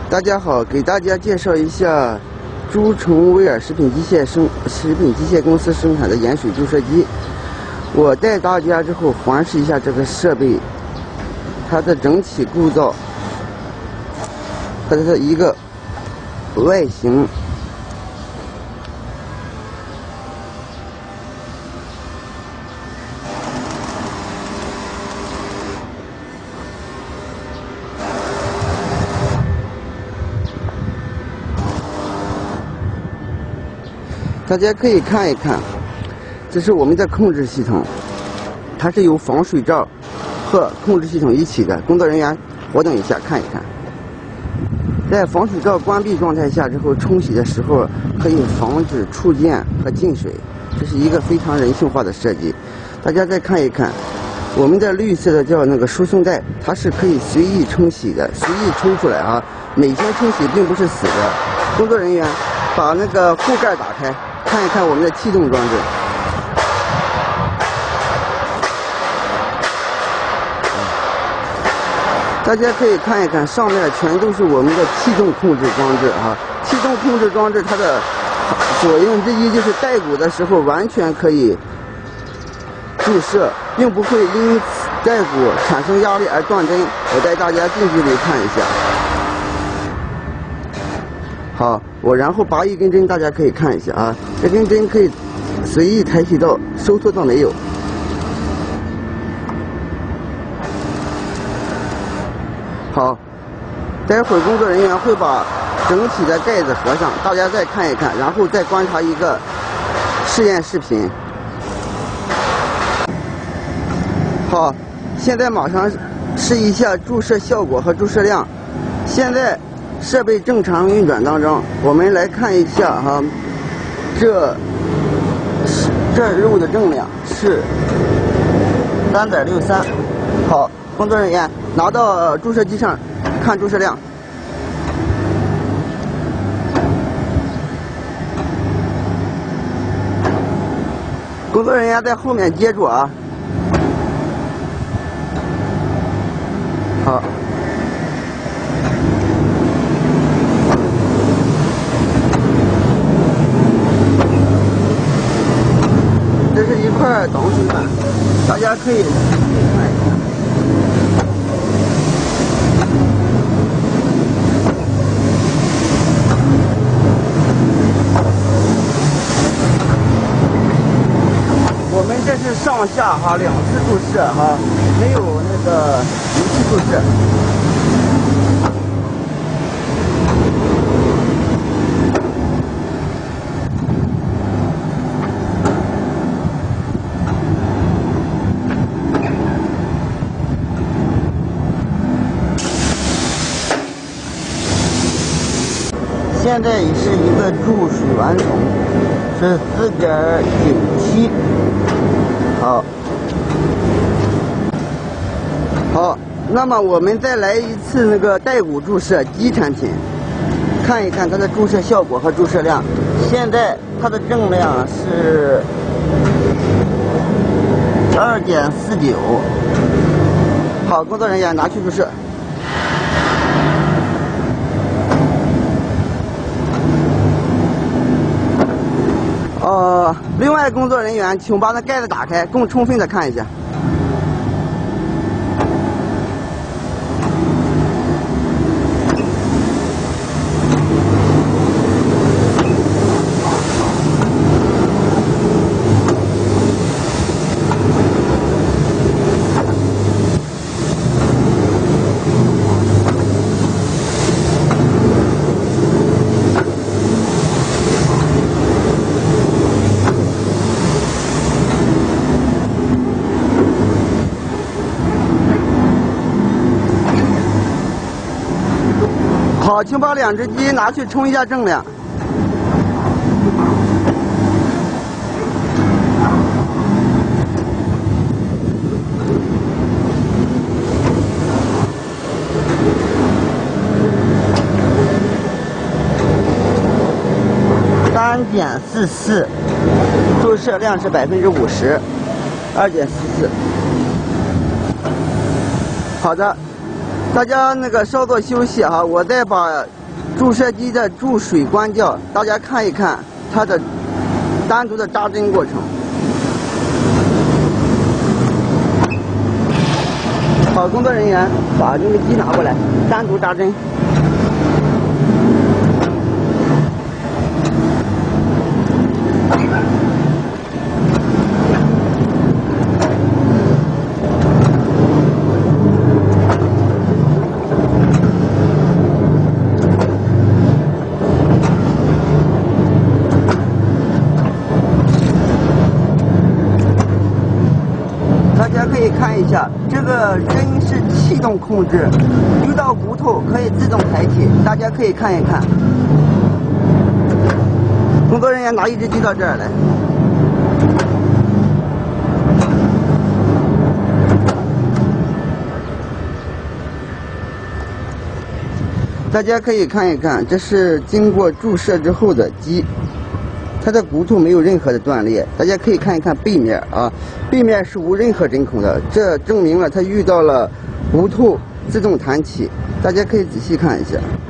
大家好，给大家介绍一下朱崇威尔食品机械公司生产的盐水注射机。我带大家之后环视一下这个设备，它的整体构造和它的一个外形。大家可以看一看，这是我们的控制系统，它是由防水罩和控制系统一起的。工作人员活动一下看一看，在防水罩关闭状态下之后，冲洗的时候可以防止触溅和进水，这是一个非常人性化的设计。大家再看一看，我们的绿色的叫那个输送带，它是可以随意冲洗的，随意冲出来啊。每天冲洗并不是死的。工作人员把那个后盖打开。看一看我们的气动装置，大家可以看一看，上面全都是我们的气动控制装置啊。气动控制装置它的作用之一就是带骨的时候完全可以注射，并不会因带骨产生压力而断针。我带大家近距离看一下。好，我然后拔一根针，大家可以看一下啊，这根针可以随意抬起到收缩到没有。好，待会儿工作人员会把整体的盖子合上，大家再看一看，然后再观察一个试验视频。好，现在马上试一下注射效果和注射量。现在设备正常运转当中，我们来看一下哈，这肉的重量是3.63。好，工作人员拿到注射机上看注射量。工作人员在后面接住啊。好。这是一块导水板，大家可以看一看。我们这是上下哈2次注射哈，没有那个一次注射。现在是一个注水完成，是4.97。好，那么我们再来一次那个带骨注射基产品，看一看它的注射效果和注射量。现在它的重量是2.49。好，工作人员拿去注射。另外工作人员，请把那盖子打开，更充分的看一下。好，请把2只鸡拿去称一下重量。3.44，注射量是50%，2.44。好的。大家那个稍作休息哈，我再把注射机的注水关掉，大家看一看它的单独的扎针过程。好，工作人员把这个机拿过来，单独扎针。大家可以看一下，这个针是气动控制，遇到骨头可以自动抬起。大家可以看一看。工作人员拿一只机到这儿来。大家可以看一看，这是经过注射之后的鸡。它的骨头没有任何的断裂，大家可以看一看背面啊，背面是无任何针孔的，这证明了它遇到了骨头自动弹起，大家可以仔细看一下。